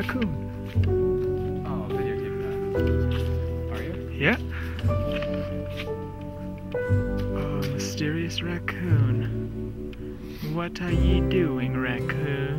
raccoon. Oh, video game fan. Are you? Yeah. Oh, mysterious raccoon. What are ye doing, raccoon?